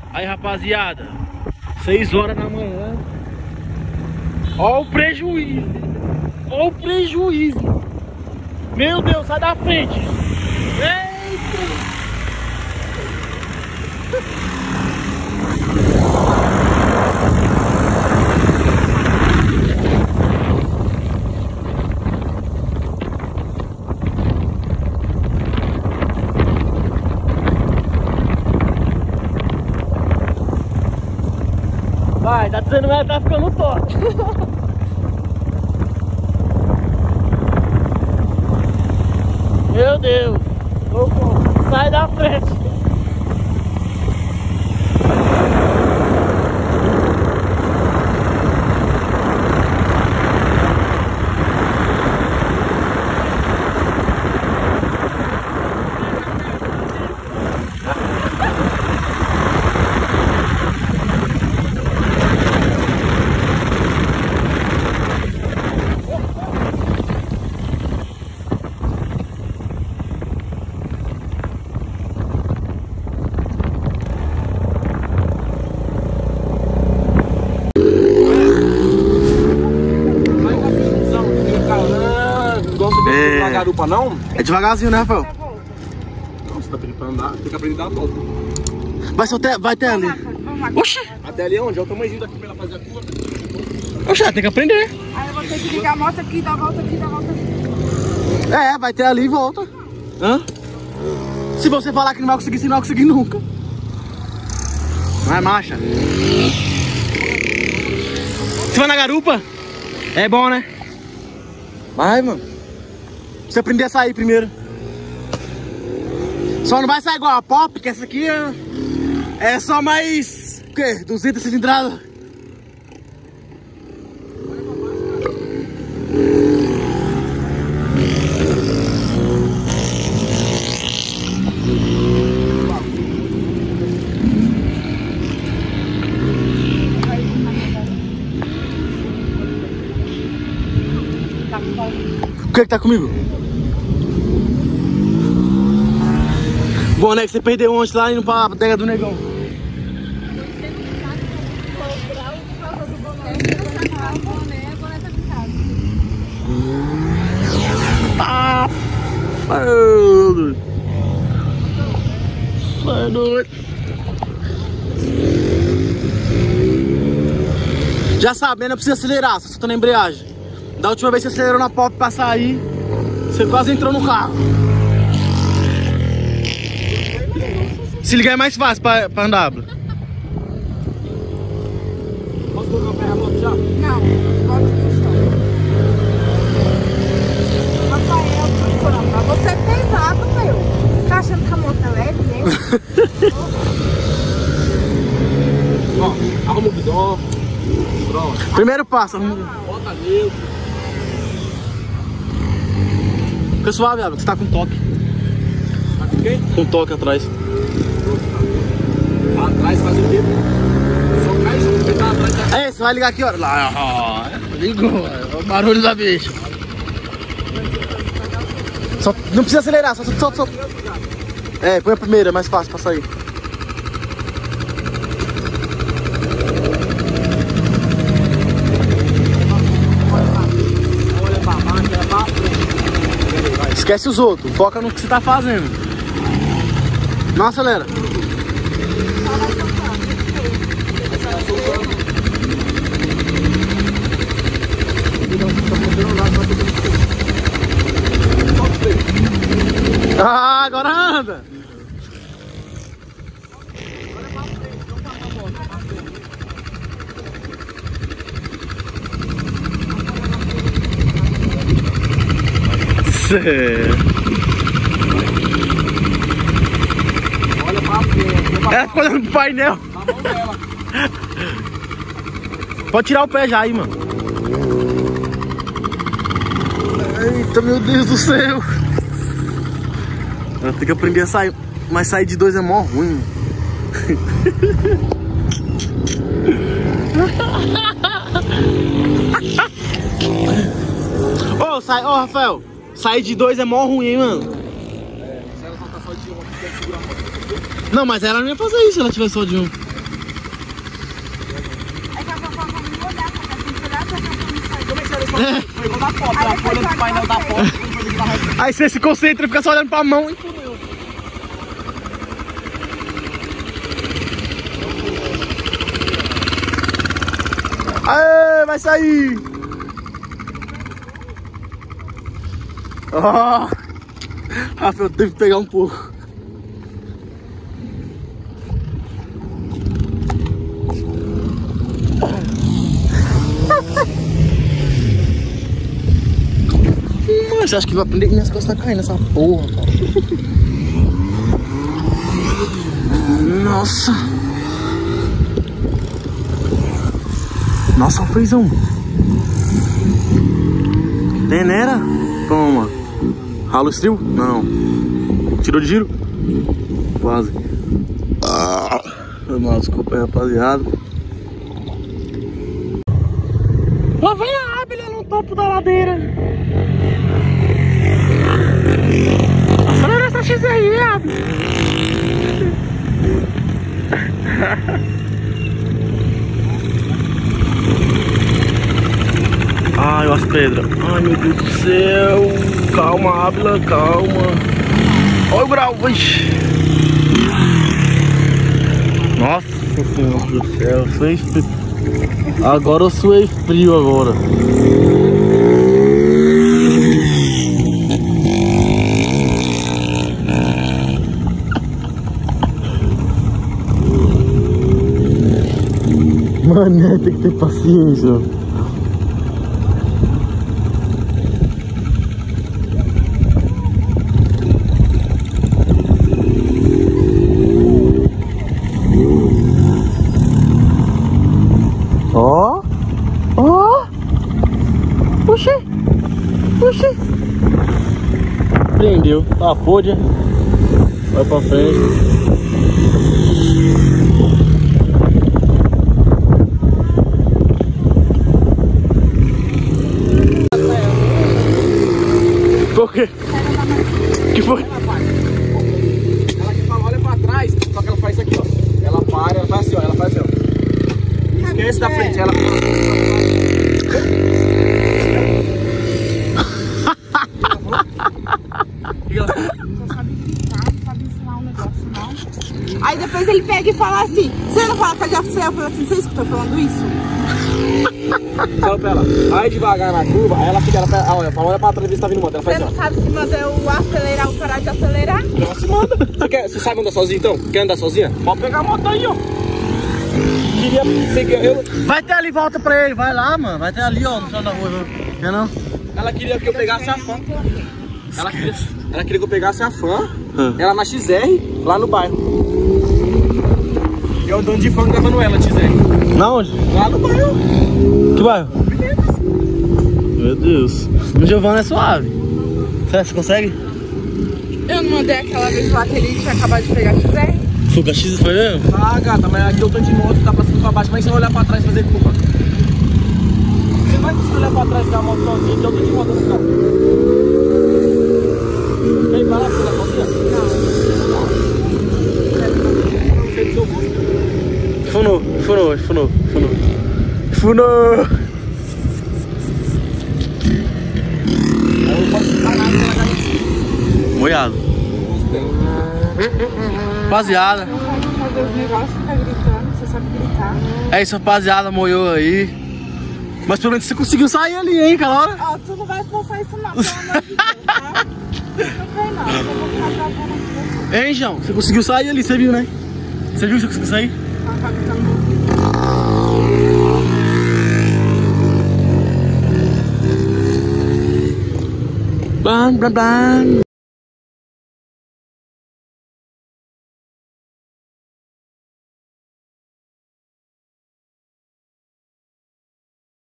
Aí, rapaziada, 6 horas da manhã. Ó o prejuízo. Ó o prejuízo. Meu Deus, sai da frente. Eita. Vai, tá dizendo que tá ficando forte. Meu Deus. Sai da frente. Garupa não? É devagarzinho, né, Rafael? Nossa, tá pedindo pra andar, tem que aprender a dar a volta. Vai ter ali. Oxi! Até ali é onde? É o tamanhozinho daqui pra ela fazer a curva. Oxi, tem que aprender. Aí eu vou ter que ligar a moto aqui, dar a volta aqui, dar a volta aqui. É, vai ter ali e volta. Hã? Se você falar que não vai conseguir, você não vai conseguir nunca. Vai, marcha. Você vai na garupa? É bom, né? Vai, mano. Você aprender a sair primeiro. Só não vai sair igual a Pop, que essa aqui é só mais... O quê? 200 cilindradas. O que tá comigo? Boné que você perdeu ontem lá indo pra bodega do negão. Ah! Meu Deus! Sai doido! Já sabe, não precisa acelerar, só tá na embreagem. Da última vez que você acelerou na Pop pra sair, você quase entrou no carro. Se ligar é mais fácil pra andar. Posso colocar o pé na moto já? Não, bota no chão. Rafael, professora, você é pesado, meu. Você tá achando que a moto é leve, né? Ó, arruma o guidão. Pronto. Primeiro passo, Bota nele. Fica suave, você tá com toque. Tá com quem? Com toque atrás. Lá atrás faz o dedo. Só cai junto, ele tá atrás. Tá... Aí, você vai ligar aqui, ó. Lá, ligou, é o barulho da bicha. Só, não precisa acelerar, só. É, põe a primeira, é mais fácil pra sair. Olha pra baixo, olha pra frente. Esquece os outros, foca no que você tá fazendo. Não acelera. Ah, agora anda! Sério? Olha pra frente. Ela ficou olhando pro painel. Na mão dela. Pode tirar o pé já aí, mano. Eita, meu Deus do céu. Eu tenho que aprender a sair. Mas sair de dois é mó ruim. Ô, Rafael, sair de dois é mó ruim, hein, mano? Se ela soltar só de uma, tem que segurar a moto. Não, mas ela não ia fazer isso se ela tivesse só de um. Foi igual da foto, a folha do painel da foto. Aí você se concentra e fica só olhando pra mão e fudeu. Aê, vai sair! Ó, Rafael teve que pegar um pouco. Você acha que vai aprender? Minhas costas tá caindo nessa porra, cara. Nossa. Nossa, o freizão. Peneira? Toma. Ralo o estril? Não. Tirou de giro? Quase. Foi mal, desculpa aí, rapaziada. Lá vem a abelha no topo da ladeira. Acelera essa X aí, abelha. Ai, as pedras. Ai, meu Deus do céu. Calma, Ábila, calma. Olha o grau, vixi. Nossa senhora do céu. Suei frio. Agora eu suei frio agora. Mano, tem que ter paciência. Ó, ó, puxa, puxa. Prendeu, tá podre. Vai pra frente. Por quê? Que foi? Ela que fala, olha pra trás, só que ela faz isso aqui, ó. Ela para, ela faz assim, ó. Ela faz assim, ó. Esquece da frente, ela Aí depois ele pega e fala assim, você não fala com a Rafael? Eu falo assim, você escutou falando isso? fala pra ela, vai devagar na curva, aí ela fica, ela fala, olha pra trás, vê se tá vindo moto. Ela faz Você assim, não sabe se manda eu acelerar ou parar de acelerar? Ela se manda. Você sabe andar sozinha então? Quer andar sozinha? Pode pegar a moto aí, ó. Queria pegar eu. Vai ter ali, volta pra ele, vai lá, mano. Vai ter ali, ó, no chão da rua. Quer não? Ela queria que eu pegasse a fã. Ela queria que eu pegasse a fã. Ela na XR, lá no bairro. E eu dono de fã gravando ela, XR. Na onde? Lá no bairro. Que bairro? Meu Deus. No Giovanna é suave. Será que você consegue? Eu não mandei aquela vez lá que ele tinha acabado de pegar a XR? Foi com a X, foi mesmo? Ah, gata, mas aqui eu tô de moto, tá passando pra baixo, mas você vai olhar pra trás e fazer curva. Você vai conseguir olhar pra trás da moto sozinho, então eu tô de moto no carro. Vem pra lá, você tá sozinha? Não. Não sei do seu gosto. Funou. Aí eu posso ficar nada pela cabeça. Moiado. Rapaziada. Não sabe fazer os negócios, fica gritando, você sabe gritar. É isso, rapaziada, moiou aí. Mas pelo menos você conseguiu sair ali, hein, aquela hora? Ó, tu não vai postar isso não, pelo amor de Deus, tá? Não vai não, eu vou ficar gravando aqui você. Hein, João? Você conseguiu sair ali, você viu, né? Você viu que você conseguiu sair? Tá gritando. Bam, bam, bam.